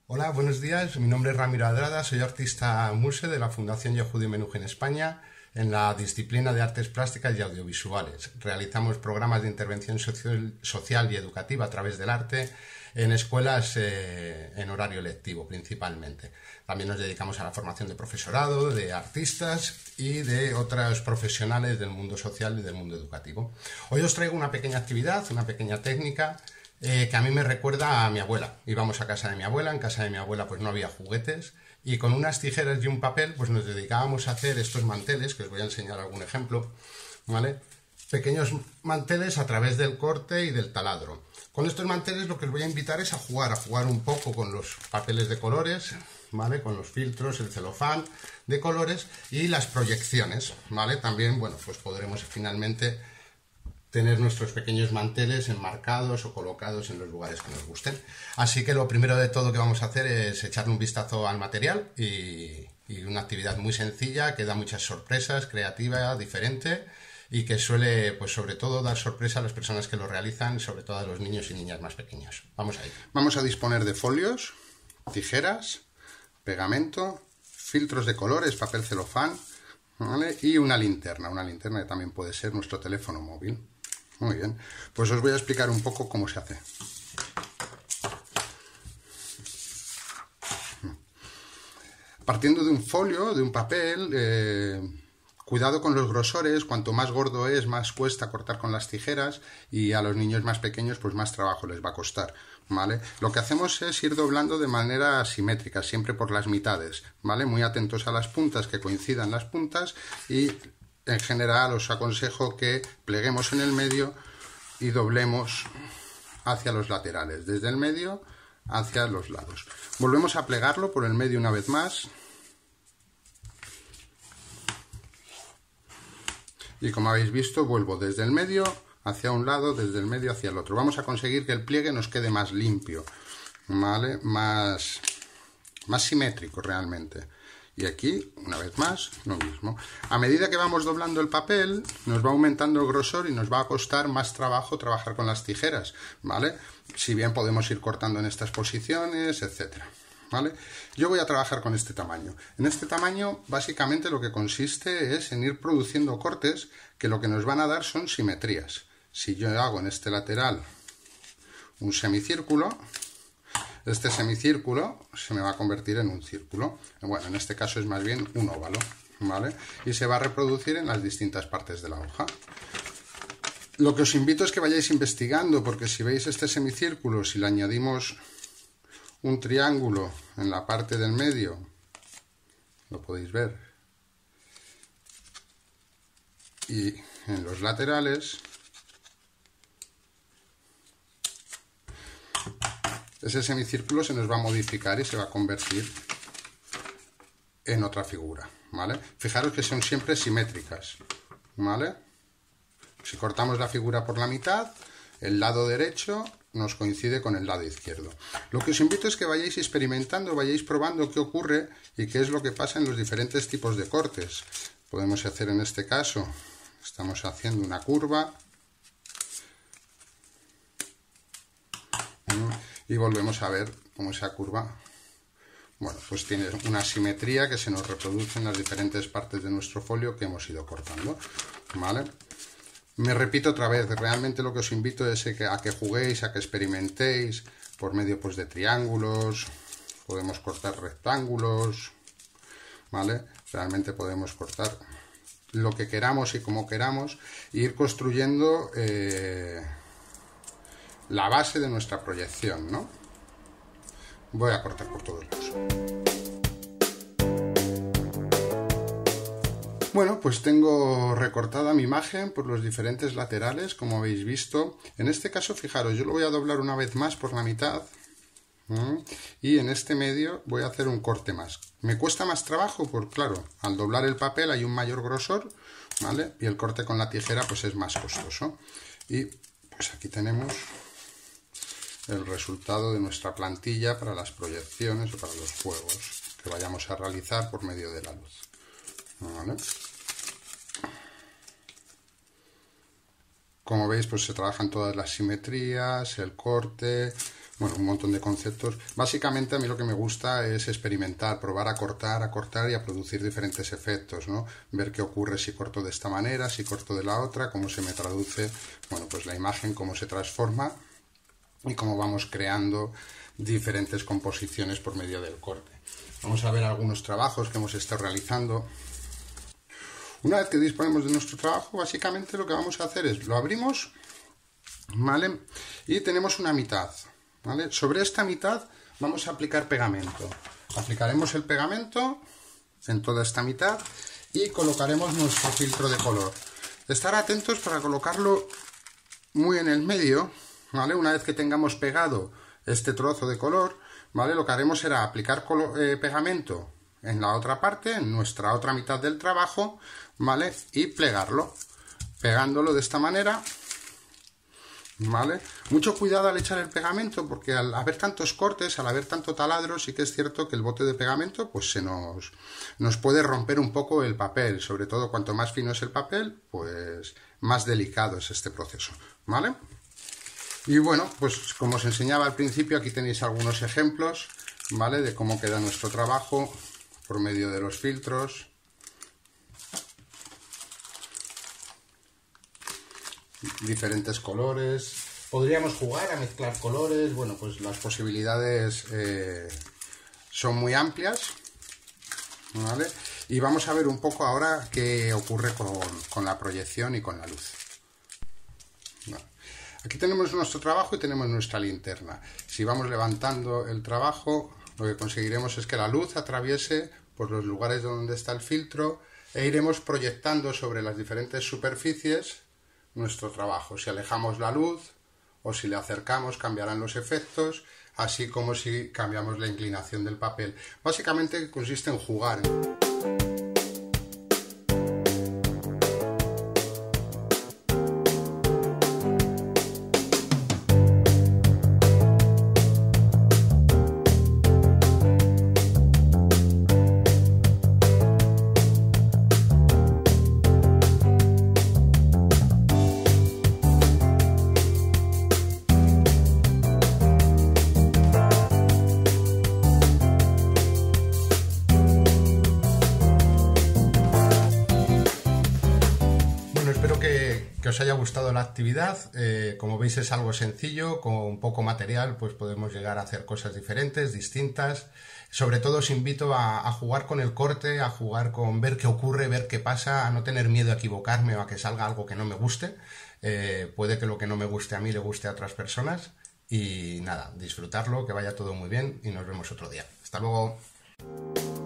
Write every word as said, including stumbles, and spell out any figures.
Hola, buenos días. Mi nombre es Ramiro Adrada, soy artista muse de la Fundación Yehudi Menuhin en España en la disciplina de artes plásticas y audiovisuales. Realizamos programas de intervención social, social y educativa a través del arte en escuelas eh, en horario lectivo principalmente. También nos dedicamos a la formación de profesorado, de artistas y de otros profesionales del mundo social y del mundo educativo. Hoy os traigo una pequeña actividad, una pequeña técnica Eh, que a mí me recuerda a mi abuela. Íbamos a casa de mi abuela, en casa de mi abuela pues no había juguetes y con unas tijeras y un papel pues nos dedicábamos a hacer estos manteles, que os voy a enseñar algún ejemplo, ¿vale? Pequeños manteles a través del corte y del taladro. Con estos manteles lo que os voy a invitar es a jugar, a jugar un poco con los papeles de colores, ¿vale? Con los filtros, el celofán de colores y las proyecciones, ¿vale? También, bueno, pues podremos finalmente tener nuestros pequeños manteles enmarcados o colocados en los lugares que nos gusten. Así que lo primero de todo que vamos a hacer es echarle un vistazo al material y, y una actividad muy sencilla que da muchas sorpresas, creativa, diferente y que suele, pues sobre todo, dar sorpresa a las personas que lo realizan, sobre todo a los niños y niñas más pequeños. Vamos a ir. Vamos a disponer de folios, tijeras, pegamento, filtros de colores, papel celofán, ¿vale? Y una linterna, una linterna que también puede ser nuestro teléfono móvil. Muy bien, pues os voy a explicar un poco cómo se hace. Partiendo de un folio, de un papel, eh, cuidado con los grosores, cuanto más gordo es, más cuesta cortar con las tijeras y a los niños más pequeños pues más trabajo les va a costar, ¿vale? Lo que hacemos es ir doblando de manera simétrica, siempre por las mitades, ¿vale? Muy atentos a las puntas, que coincidan las puntas y en general os aconsejo que pleguemos en el medio y doblemos hacia los laterales, desde el medio hacia los lados. Volvemos a plegarlo por el medio una vez más. Y como habéis visto, vuelvo desde el medio hacia un lado, desde el medio hacia el otro. Vamos a conseguir que el pliegue nos quede más limpio, ¿vale? Más, más simétrico realmente. Y aquí, una vez más, lo mismo. A medida que vamos doblando el papel, nos va aumentando el grosor y nos va a costar más trabajo trabajar con las tijeras, ¿vale? Si bien podemos ir cortando en estas posiciones, etcétera, ¿vale? Yo voy a trabajar con este tamaño. En este tamaño, básicamente, lo que consiste es en ir produciendo cortes que lo que nos van a dar son simetrías. Si yo hago en este lateral un semicírculo, este semicírculo se me va a convertir en un círculo. Bueno, en este caso es más bien un óvalo, ¿vale? Y se va a reproducir en las distintas partes de la hoja. Lo que os invito es que vayáis investigando, porque si veis este semicírculo, si le añadimos un triángulo en la parte del medio, lo podéis ver, y en los laterales, ese semicírculo se nos va a modificar y se va a convertir en otra figura, ¿vale? Fijaros que son siempre simétricas, ¿vale? Si cortamos la figura por la mitad, el lado derecho nos coincide con el lado izquierdo. Lo que os invito es que vayáis experimentando, vayáis probando qué ocurre y qué es lo que pasa en los diferentes tipos de cortes. Podemos hacer en este caso, estamos haciendo una curva, y volvemos a ver cómo esa curva, bueno, pues tiene una simetría que se nos reproduce en las diferentes partes de nuestro folio que hemos ido cortando, ¿vale? Me repito otra vez, realmente lo que os invito es a que juguéis, a que experimentéis por medio pues, de triángulos, podemos cortar rectángulos, ¿vale? Realmente podemos cortar lo que queramos y como queramos e ir construyendo eh, la base de nuestra proyección, ¿no? Voy a cortar por todos lados. Bueno, pues tengo recortada mi imagen por los diferentes laterales, como habéis visto. En este caso, fijaros, yo lo voy a doblar una vez más por la mitad, ¿sí? Y en este medio voy a hacer un corte más. Me cuesta más trabajo porque, claro, al doblar el papel hay un mayor grosor, ¿vale? Y el corte con la tijera pues es más costoso. Y pues aquí tenemos el resultado de nuestra plantilla para las proyecciones o para los juegos que vayamos a realizar por medio de la luz, ¿vale? Como veis, pues se trabajan todas las simetrías, el corte, bueno, un montón de conceptos. Básicamente a mí lo que me gusta es experimentar, probar a cortar, a cortar y a producir diferentes efectos, ¿no? Ver qué ocurre si corto de esta manera, si corto de la otra, cómo se me traduce, bueno, pues la imagen, cómo se transforma y cómo vamos creando diferentes composiciones por medio del corte. Vamos a ver algunos trabajos que hemos estado realizando. Una vez que disponemos de nuestro trabajo, básicamente lo que vamos a hacer es, lo abrimos, ¿vale? Y tenemos una mitad, ¿vale? Sobre esta mitad vamos a aplicar pegamento. Aplicaremos el pegamento en toda esta mitad y colocaremos nuestro filtro de color. Estar atentos para colocarlo muy en el medio, ¿vale? Una vez que tengamos pegado este trozo de color, ¿vale? Lo que haremos será aplicar eh, pegamento en la otra parte, en nuestra otra mitad del trabajo, ¿vale? Y plegarlo, pegándolo de esta manera, ¿vale? Mucho cuidado al echar el pegamento, porque al haber tantos cortes, al haber tanto taladro, sí que es cierto que el bote de pegamento pues se nos, nos puede romper un poco el papel. Sobre todo cuanto más fino es el papel, pues más delicado es este proceso, ¿vale? Y bueno, pues como os enseñaba al principio, aquí tenéis algunos ejemplos, ¿vale? De cómo queda nuestro trabajo por medio de los filtros. Diferentes colores. Podríamos jugar a mezclar colores. Bueno, pues las posibilidades eh, son muy amplias, ¿vale? Y vamos a ver un poco ahora qué ocurre con, con la proyección y con la luz. Vale. Aquí tenemos nuestro trabajo y tenemos nuestra linterna. Si vamos levantando el trabajo, lo que conseguiremos es que la luz atraviese por los lugares donde está el filtro e iremos proyectando sobre las diferentes superficies nuestro trabajo. Si alejamos la luz o si le acercamos, cambiarán los efectos, así como si cambiamos la inclinación del papel. Básicamente consiste en jugar. Que os haya gustado la actividad. Eh, como veis es algo sencillo, con poco material pues podemos llegar a hacer cosas diferentes, distintas. Sobre todo os invito a, a jugar con el corte, a jugar con ver qué ocurre, ver qué pasa, a no tener miedo a equivocarme o a que salga algo que no me guste. Eh, puede que lo que no me guste a mí le guste a otras personas y nada, disfrutarlo, que vaya todo muy bien y nos vemos otro día. Hasta luego.